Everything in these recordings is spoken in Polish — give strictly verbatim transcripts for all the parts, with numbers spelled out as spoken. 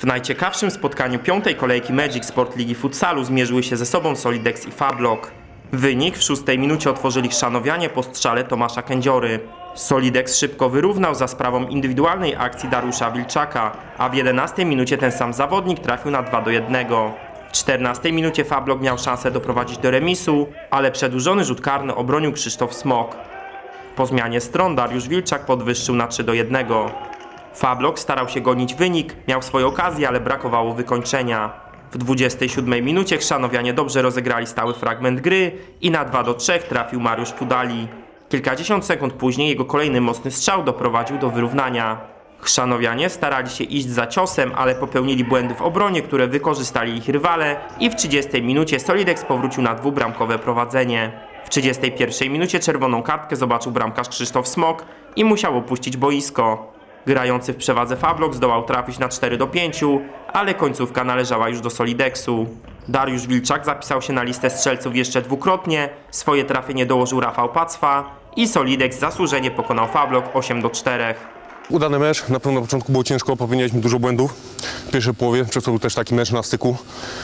W najciekawszym spotkaniu piątej kolejki Magic Sport Ligi Futsalu zmierzyły się ze sobą Solidex i Fablok. Wynik w szóstej minucie otworzyli chrzanowianie po strzale Tomasza Kędziory. Solidex szybko wyrównał za sprawą indywidualnej akcji Dariusza Wilczaka, a w jedenastej minucie ten sam zawodnik trafił na dwa do jednego. W czternastej minucie Fablok miał szansę doprowadzić do remisu, ale przedłużony rzut karny obronił Krzysztof Smok. Po zmianie stron Dariusz Wilczak podwyższył na trzy do jednego. Fablok starał się gonić wynik, miał swoje okazje, ale brakowało wykończenia. W dwudziestej siódmej minucie chrzanowianie dobrze rozegrali stały fragment gry i na dwa do trzech trafił Mariusz Pudali. Kilkadziesiąt sekund później jego kolejny mocny strzał doprowadził do wyrównania. Chrzanowianie starali się iść za ciosem, ale popełnili błędy w obronie, które wykorzystali ich rywale i w trzydziestej minucie Solidex powrócił na dwubramkowe prowadzenie. W trzydziestej pierwszej minucie czerwoną kartkę zobaczył bramkarz Krzysztof Smok i musiał opuścić boisko. Grający w przewadze Fablok zdołał trafić na cztery do pięciu, ale końcówka należała już do Solidexu. Dariusz Wilczak zapisał się na listę strzelców jeszcze dwukrotnie, swoje trafienie dołożył Rafał Pacwa i Solidex zasłużenie pokonał Fablok osiem do czterech. Udany mecz, na pewno na początku było ciężko, popełnialiśmy dużo błędów w pierwszej połowie, przez to był też taki mecz na styku.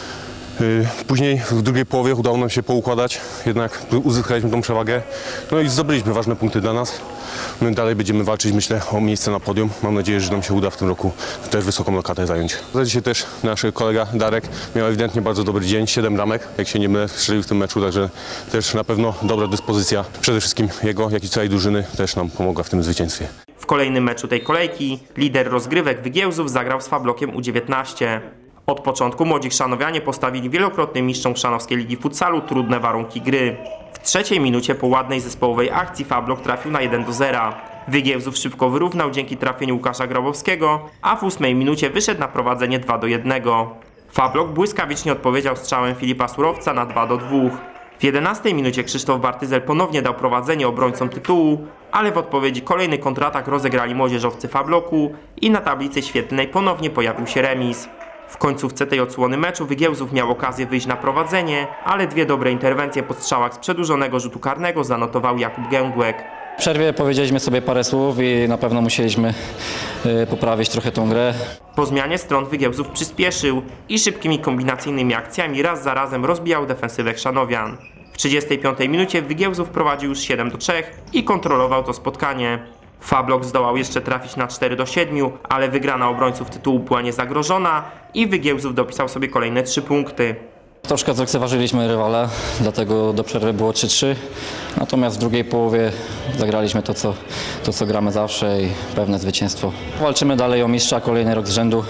Później w drugiej połowie udało nam się poukładać, jednak uzyskaliśmy tą przewagę, no i zdobyliśmy ważne punkty dla nas. My dalej będziemy walczyć, myślę, o miejsce na podium. Mam nadzieję, że nam się uda w tym roku też wysoką lokatę zająć. Za dzisiaj też nasz kolega Darek miał ewidentnie bardzo dobry dzień, siedem bramek, jak się nie mylę, strzelił w tym meczu, także też na pewno dobra dyspozycja. Przede wszystkim jego, jak i całej drużyny też nam pomogła w tym zwycięstwie. W kolejnym meczu tej kolejki lider rozgrywek Wygiełzów zagrał z Fablokiem U dziewiętnaście. Od początku młodzi chrzanowianie postawili wielokrotnym mistrzom chrzanowskiej ligi futsalu trudne warunki gry. W trzeciej minucie po ładnej zespołowej akcji Fablok trafił na jeden do zera. Wygiełzów szybko wyrównał dzięki trafieniu Łukasza Grabowskiego, a w ósmej minucie wyszedł na prowadzenie dwa do jednego. Fablok błyskawicznie odpowiedział strzałem Filipa Surowca na dwa do dwóch. W jedenastej minucie Krzysztof Bartyzel ponownie dał prowadzenie obrońcom tytułu, ale w odpowiedzi kolejny kontratak rozegrali młodzieżowcy Fabloku i na tablicy świetlnej ponownie pojawił się remis. W końcówce tej odsłony meczu Wygiełzów miał okazję wyjść na prowadzenie, ale dwie dobre interwencje po strzałach z przedłużonego rzutu karnego zanotował Jakub Gęgłek. W przerwie powiedzieliśmy sobie parę słów i na pewno musieliśmy poprawić trochę tą grę. Po zmianie stron Wygiełzów przyspieszył i szybkimi kombinacyjnymi akcjami raz za razem rozbijał defensywę chrzanowian. W trzydziestej piątej minucie Wygiełzów prowadził już siedem do trzech i kontrolował to spotkanie. Fablok zdołał jeszcze trafić na cztery do siedmiu, ale wygrana obrońców tytułu była niezagrożona i Wygiełzów dopisał sobie kolejne trzy punkty. Troszkę zlekceważyliśmy rywale, dlatego do przerwy było trzy trzy. Natomiast w drugiej połowie zagraliśmy to co, to, co gramy zawsze i pewne zwycięstwo. Walczymy dalej o mistrza, kolejny rok z rzędu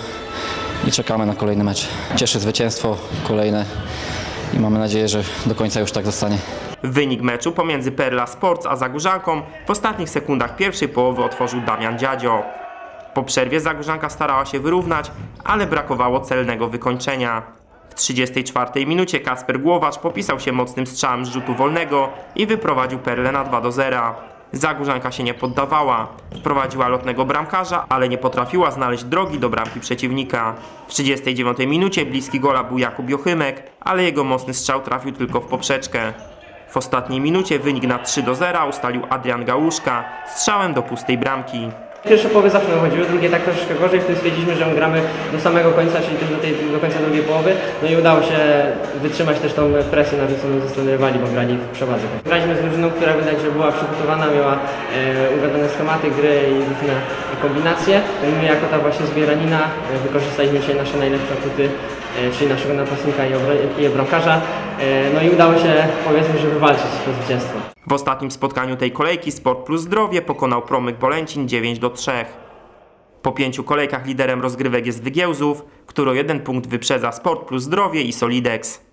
i czekamy na kolejny mecz. Cieszy zwycięstwo kolejne i mamy nadzieję, że do końca już tak zostanie. Wynik meczu pomiędzy Perla Sports a Zagórzanką w ostatnich sekundach pierwszej połowy otworzył Damian Dziadzio. Po przerwie Zagórzanka starała się wyrównać, ale brakowało celnego wykończenia. W trzydziestej czwartej minucie Kasper Głowacz popisał się mocnym strzałem z rzutu wolnego i wyprowadził Perlę na dwa do zera. Zagórzanka się nie poddawała, wprowadziła lotnego bramkarza, ale nie potrafiła znaleźć drogi do bramki przeciwnika. W trzydziestej dziewiątej minucie bliski gola był Jakub Jochymek, ale jego mocny strzał trafił tylko w poprzeczkę. W ostatniej minucie wynik na trzy do zera ustalił Adrian Gałuszka strzałem do pustej bramki. Pierwsze połowy zawsze nam chodziły, drugie tak troszeczkę gorzej, wtedy stwierdziliśmy, że gramy do samego końca, czyli do, tej, do końca drugiej połowy. No i udało się wytrzymać też tą presję narzuconą ze strony rywali, bo grali w przewadze. Graliśmy z drużyną, która widać, że była przygotowana, miała e, ugadane schematy gry i różne kombinacje. My jako ta właśnie zbieranina e, wykorzystaliśmy dzisiaj nasze najlepsze atuty, e, czyli naszego napastnika i, i obronkarza. E, no i udało się, powiedzmy, że wywalczyć to zwycięstwo. W ostatnim spotkaniu tej kolejki Sport Plus Zdrowie pokonał Promyk Bolęcin dziewięć do trzech. Po pięciu kolejkach liderem rozgrywek jest Wygiełzów, który o jeden punkt wyprzedza Sport Plus Zdrowie i Solidex.